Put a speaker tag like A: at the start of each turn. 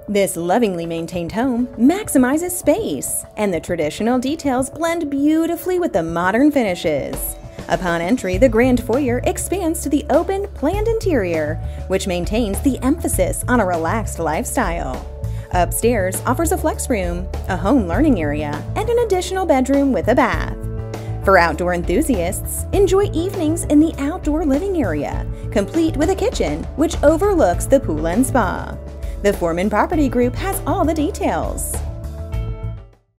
A: This lovingly maintained home maximizes space, and the traditional details blend beautifully with the modern finishes. Upon entry, the grand foyer expands to the open, planned interior, which maintains the emphasis on a relaxed lifestyle. Upstairs offers a flex room, a home learning area, and an additional bedroom with a bath. For outdoor enthusiasts, enjoy evenings in the outdoor living area, complete with a kitchen which overlooks the pool and spa. The Foreman Property Group has all the details.